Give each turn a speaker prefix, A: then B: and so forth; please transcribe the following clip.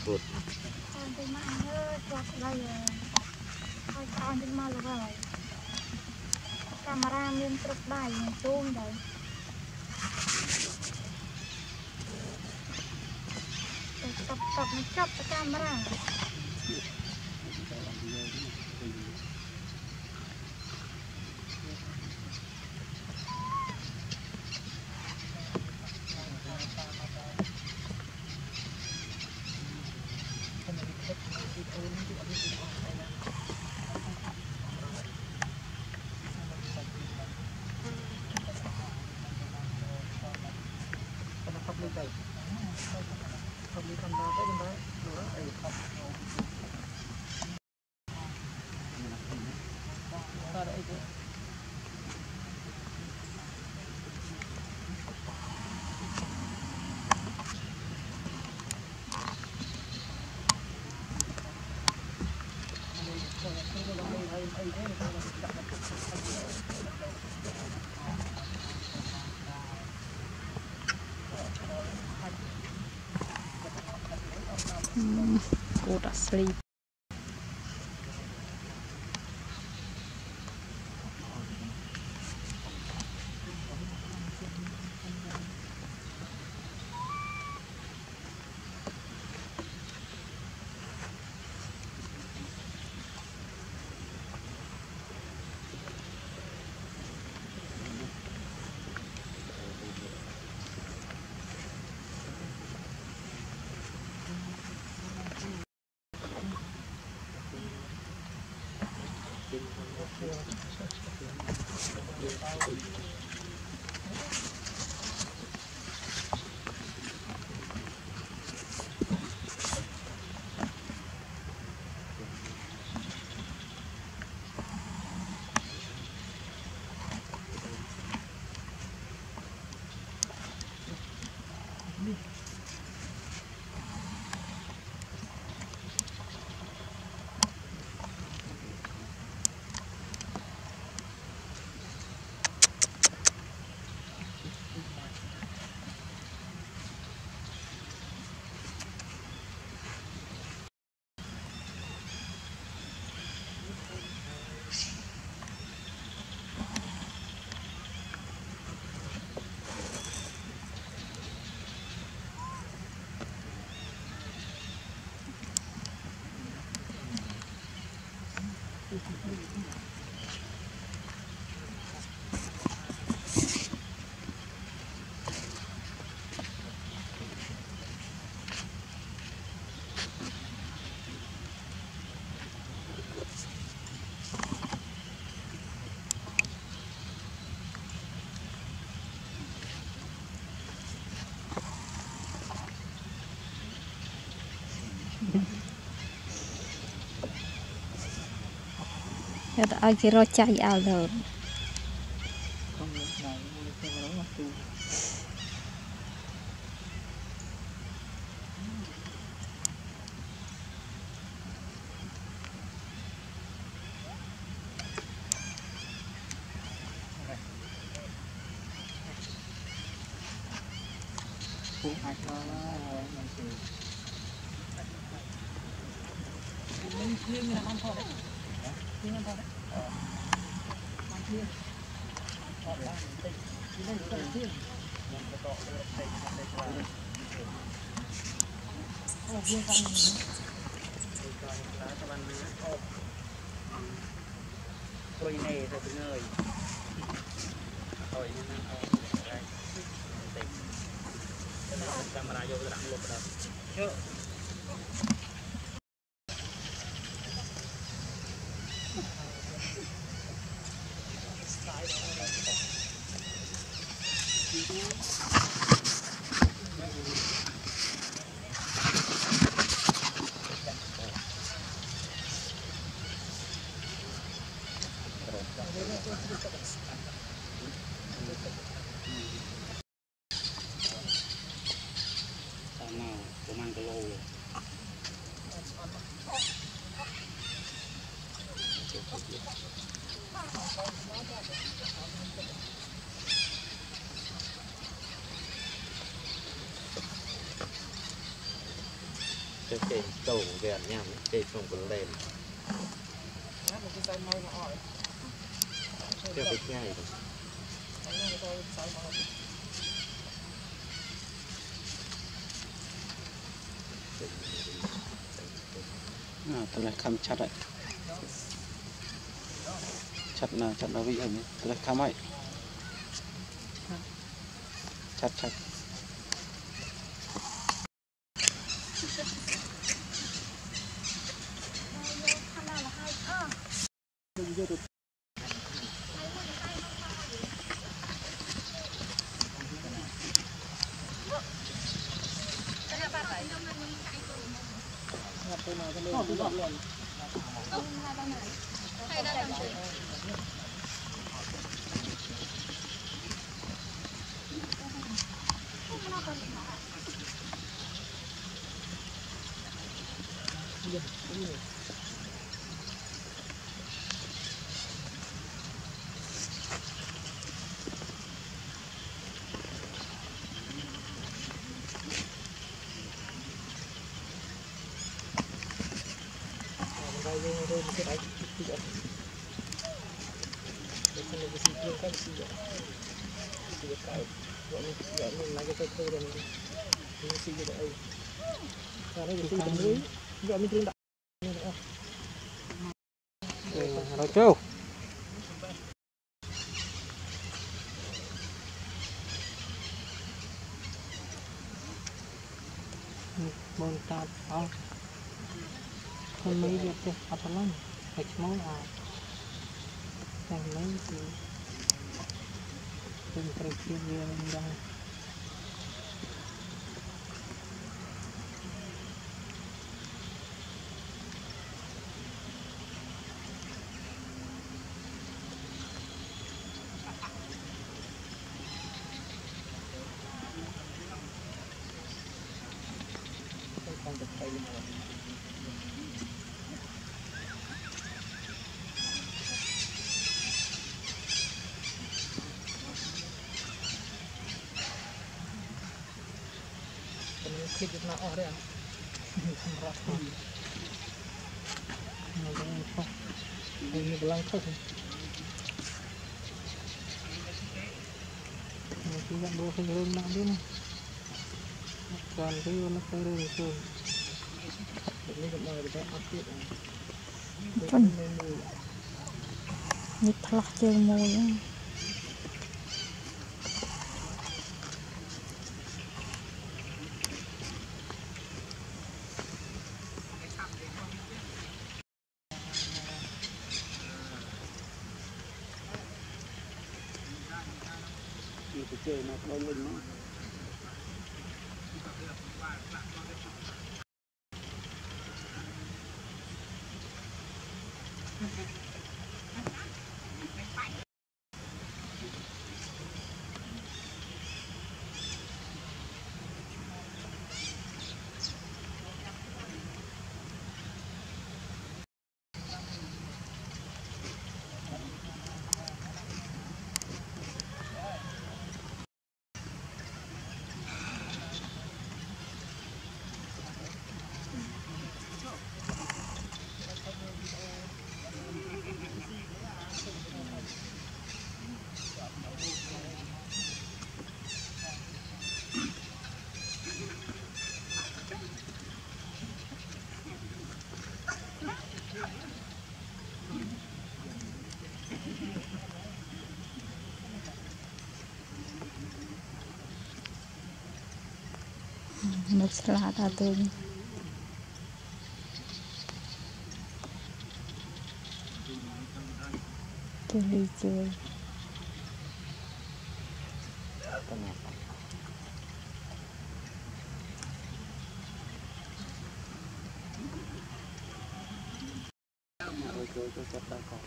A: cột
B: con đi mà ơi quạt đây thôi con đi mà là vậy camera miên trục đài zoom đấy tập nó chọc cái camera cột asli ai chỉ rồi chạy ảo rồi
A: tôi này rồi từng người tôi nên camera vô cái đằng lục đó chưa nào của mang cái lô cái tàu về nhảm cái sông còn lên cái bịch ngay rồi
C: tôi lại khăm chặt lại chặt là vị ẩn tôi lại khăm ấy chặt rồi chú
D: bồn tạt không mấy việc thì bắt lắm phải món thành mấy thì từng cái kia ra
A: clip nó ở đây à
D: ini belangkot tidak bawa ke dalam nak dia bukan dia nak turun tu ini kemana kita update
B: nhịp thọt chơi mồi
C: chơi nó đôi mình nó
B: nước salad à tôi đi chơi
C: rồi chặt ta còn